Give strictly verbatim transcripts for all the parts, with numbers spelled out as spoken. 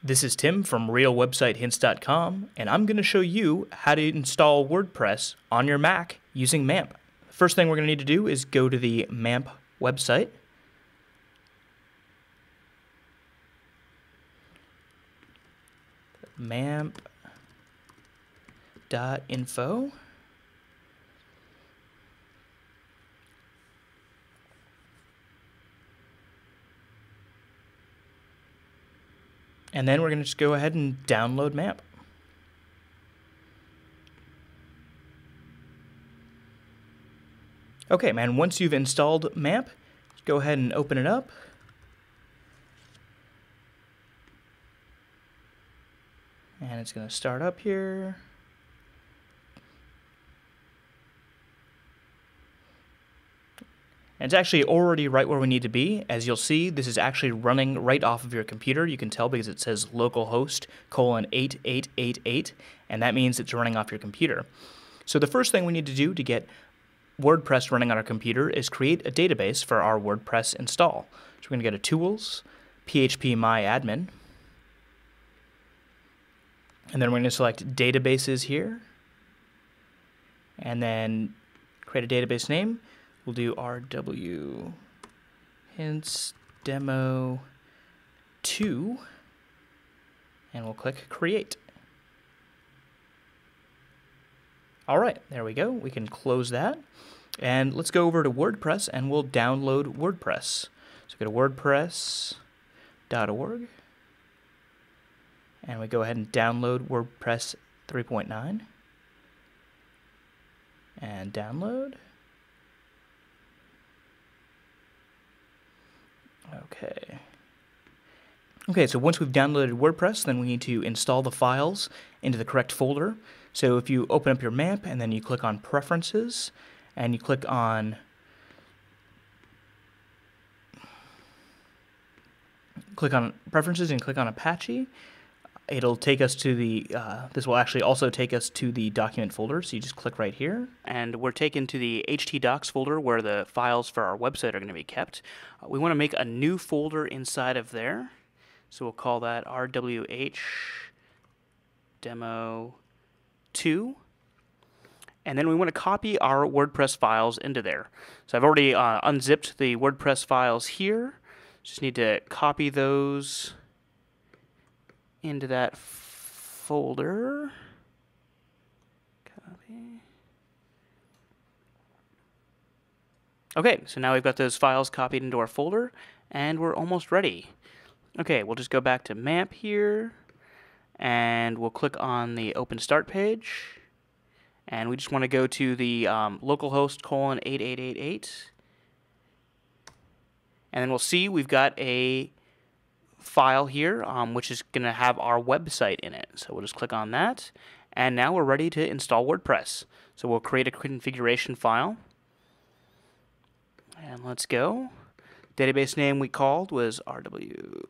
This is Tim from real website hints dot com, and I'm going to show you how to install WordPress on your Mac using MAMP. First thing we're going to need to do is go to the MAMP website. mamp dot info. And then we're going to just go ahead and download MAMP. Okay, man, once you've installed MAMP, go ahead and open it up. And it's going to start up here. And it's actually already right where we need to be. As you'll see, this is actually running right off of your computer. You can tell because it says localhost colon eight eight eight eight, and that means it's running off your computer. So the first thing we need to do to get WordPress running on our computer is create a database for our WordPress install. So we're going to go to Tools, phpMyAdmin, and then we're going to select Databases here, and then create a database name. We'll do R W hints demo two, and we'll click Create. All right, there we go. We can close that. And let's go over to WordPress, and we'll download WordPress. So go to wordpress dot org, and we go ahead and download WordPress three point nine. And download. Okay. Okay, so once we've downloaded WordPress, then we need to install the files into the correct folder. So if you open up your MAMP and then you click on Preferences, and you click on click on Preferences and click on Apache, it'll take us to the, uh, this will actually also take us to the document folder, so you just click right here. And we're taken to the htdocs folder where the files for our website are going to be kept. Uh, we want to make a new folder inside of there, so we'll call that R W H demo two. And then we want to copy our WordPress files into there. So I've already uh, unzipped the WordPress files here. Just need to copy those into that folder. Copy. Okay, so now we've got those files copied into our folder, and we're almost ready. Okay, we'll just go back to MAMP here, and we'll click on the Open Start page, and we just want to go to the um, localhost colon eight eight eight eight, and then we'll see we've got a file here, um, which is going to have our website in it. So we'll just click on that, and now we're ready to install WordPress. So we'll create a configuration file, and let's go. Database name we called was R W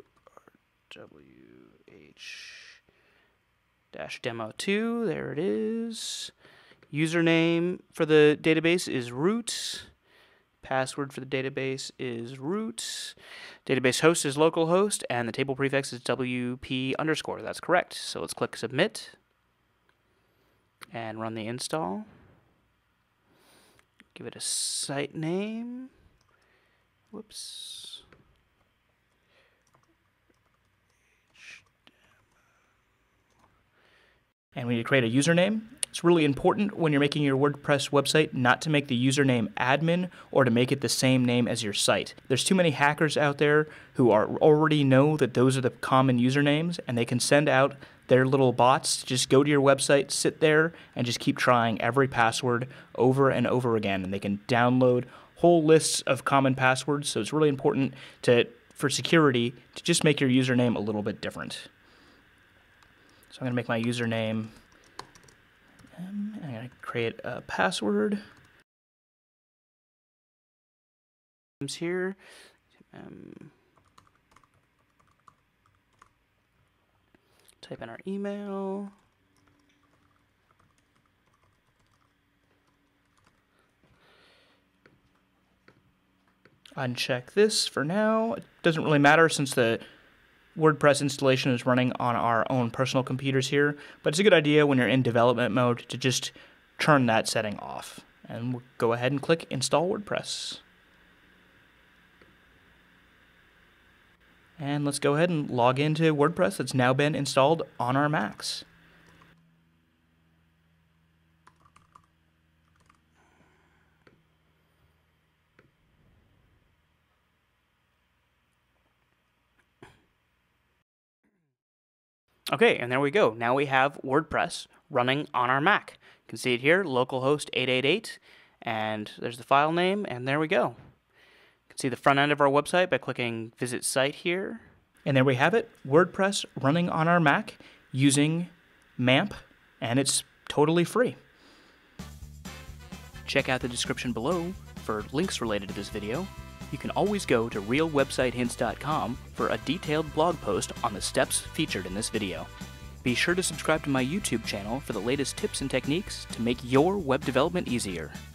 H demo two. There it is. Username for the database is root. Password for the database is root. Database host is localhost, and the table prefix is W P underscore. That's correct. So let's click Submit and run the install. Give it a site name. Whoops. And we need to create a username. It's really important when you're making your WordPress website not to make the username admin or to make it the same name as your site. There's too many hackers out there who are already know that those are the common usernames, and they can send out their little bots to just go to your website, sit there, and just keep trying every password over and over again. And they can download whole lists of common passwords, so it's really important to, for security, to just make your username a little bit different. So I'm going to make my username, um, I'm going to create a password. Here, um, type in our email. Uncheck this for now. It doesn't really matter since the WordPress installation is running on our own personal computers here, but it's a good idea when you're in development mode to just turn that setting off. And we'll go ahead and click Install WordPress. And let's go ahead and log into WordPress that's now been installed on our Macs. Okay, and there we go. Now we have WordPress running on our Mac. You can see it here, localhost eight eight eight, and there's the file name, and there we go. You can see the front end of our website by clicking Visit Site here. And there we have it, WordPress running on our Mac using MAMP, and it's totally free. Check out the description below for links related to this video. You can always go to real website hints dot com for a detailed blog post on the steps featured in this video. Be sure to subscribe to my YouTube channel for the latest tips and techniques to make your web development easier.